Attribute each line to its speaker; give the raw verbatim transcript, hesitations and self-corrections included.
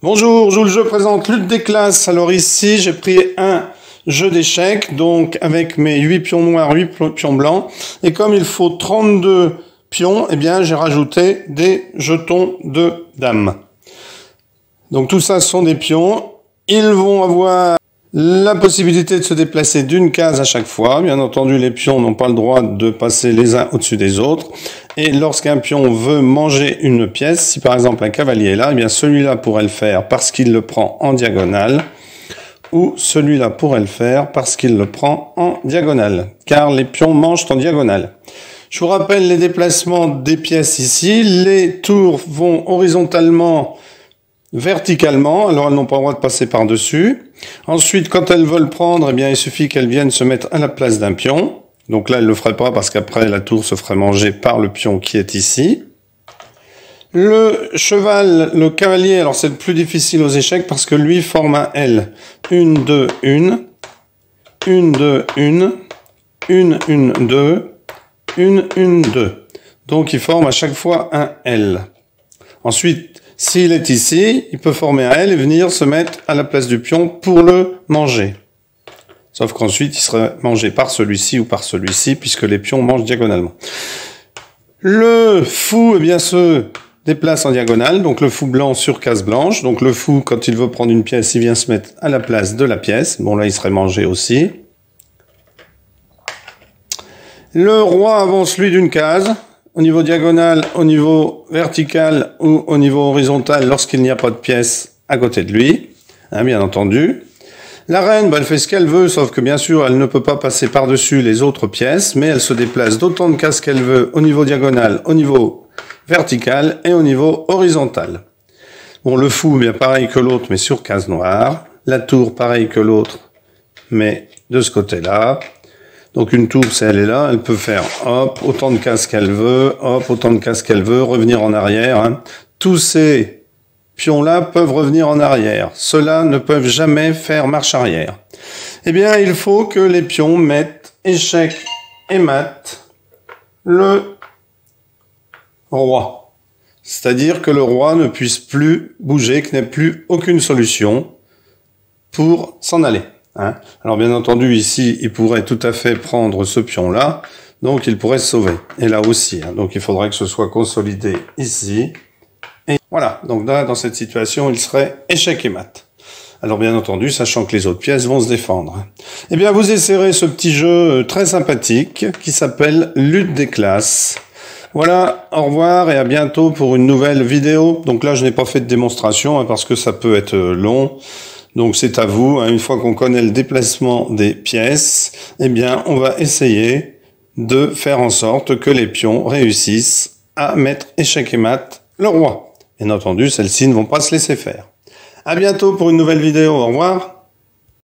Speaker 1: Bonjour, je vous présente Lutte des classes. Alors ici, j'ai pris un jeu d'échecs, donc avec mes huit pions noirs, huit pions blancs. Et comme il faut trente-deux pions, eh bien j'ai rajouté des jetons de dames. Donc tout ça, ce sont des pions. Ils vont avoir la possibilité de se déplacer d'une case à chaque fois. Bien entendu, les pions n'ont pas le droit de passer les uns au-dessus des autres. Et lorsqu'un pion veut manger une pièce, si par exemple un cavalier est là, eh bien celui-là pourrait le faire parce qu'il le prend en diagonale, ou celui-là pourrait le faire parce qu'il le prend en diagonale, car les pions mangent en diagonale. Je vous rappelle les déplacements des pièces ici. Les tours vont horizontalement, verticalement, alors elles n'ont pas le droit de passer par-dessus. Ensuite, quand elles veulent prendre, eh bien il suffit qu'elles viennent se mettre à la place d'un pion. Donc là, elle ne le ferait pas parce qu'après, la tour se ferait manger par le pion qui est ici. Le cheval, le cavalier, alors c'est le plus difficile aux échecs parce que lui forme un L. Une, deux, une. Une, deux, une. Une, une, deux. Une, une, deux. Donc il forme à chaque fois un L. Ensuite, s'il est ici, il peut former un L et venir se mettre à la place du pion pour le manger. Sauf qu'ensuite, il serait mangé par celui-ci ou par celui-ci, puisque les pions mangent diagonalement. Le fou, eh bien, se déplace en diagonale, donc le fou blanc sur case blanche. Donc le fou, quand il veut prendre une pièce, il vient se mettre à la place de la pièce. Bon, là, il serait mangé aussi. Le roi avance, lui, d'une case, au niveau diagonal, au niveau vertical ou au niveau horizontal, lorsqu'il n'y a pas de pièce à côté de lui, hein, bien entendu. La reine, bah, elle fait ce qu'elle veut, sauf que bien sûr, elle ne peut pas passer par-dessus les autres pièces, mais elle se déplace d'autant de cases qu'elle veut au niveau diagonal, au niveau vertical et au niveau horizontal. Bon, le fou, bien pareil que l'autre, mais sur case noire. La tour, pareil que l'autre, mais de ce côté-là. Donc une tour, si elle est là, elle peut faire hop, autant de cases qu'elle veut, hop, autant de cases qu'elle veut, revenir en arrière. Hein. Tous ces pions-là peuvent revenir en arrière. Ceux-là ne peuvent jamais faire marche arrière. Eh bien, il faut que les pions mettent échec et mat le roi. C'est-à-dire que le roi ne puisse plus bouger, qu'il n'ait plus aucune solution pour s'en aller. Hein. Alors bien entendu, ici, il pourrait tout à fait prendre ce pion-là, donc il pourrait se sauver. Et là aussi, hein. Donc il faudrait que ce soit consolidé ici. Et voilà, donc là, dans cette situation, il serait échec et mat. Alors bien entendu, sachant que les autres pièces vont se défendre. Eh bien, vous essayerez ce petit jeu très sympathique qui s'appelle Lutte des classes. Voilà, au revoir et à bientôt pour une nouvelle vidéo. Donc là, je n'ai pas fait de démonstration hein, parce que ça peut être long. Donc c'est à vous, hein, une fois qu'on connaît le déplacement des pièces, eh bien, on va essayer de faire en sorte que les pions réussissent à mettre échec et mat le roi. Bien entendu, celles-ci ne vont pas se laisser faire. À bientôt pour une nouvelle vidéo. Au revoir.